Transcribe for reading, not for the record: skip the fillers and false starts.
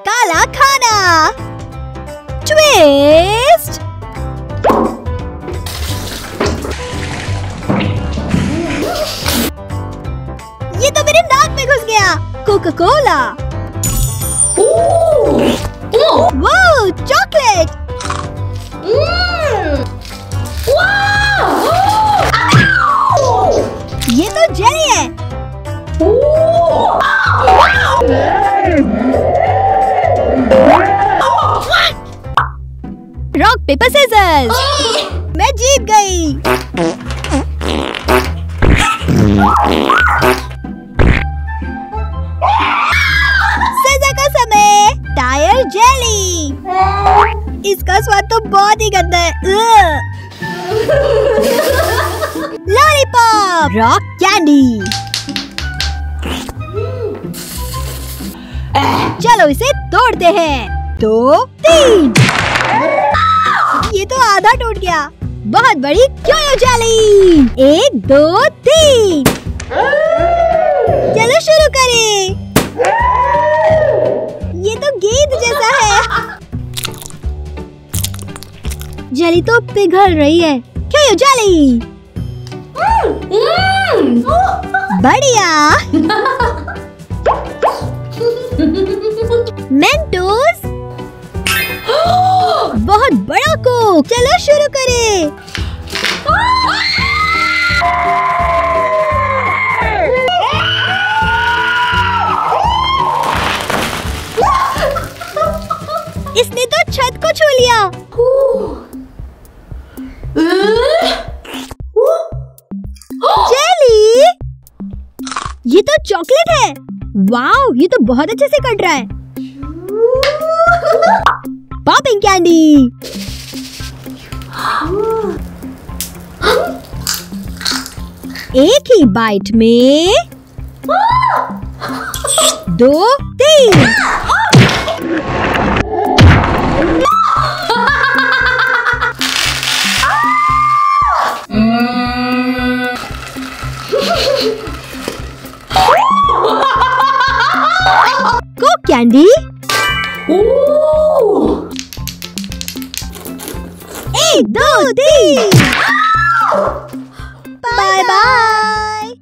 काला खाना। ट्विस्ट। ये तो मेरे नाक में घुस गया। Coca Cola. वाह, चॉकलेट। ये तो जेली है। Rock paper scissors. मैं जीत गई। सजा का समय। Tyre jelly. इसका स्वाद तो बहुत ही गंदा है। लॉलीपॉप। Rock candy. चलो इसे तोड़ते हैं। 2, 3। ये तो आधा टूट गया। बहुत बड़ी यो-यो जेली। 1, 2, 3। चलो शुरू करें। ये तो गेंद जैसा है। जेली तो पिघल रही है। Yo-yo jelly. बढ़िया। मेंटोस। बहुत बड़ा कोक। चलो शुरू करें। इसने तो छत को छू लिया। जेली। ये तो चॉकलेट है। वाओ, ये तो बहुत अच्छे से कट रहा है। Popping candy. एक ही बाइट में 2, 3। Coke candy. 1, 2, 3। Bye bye.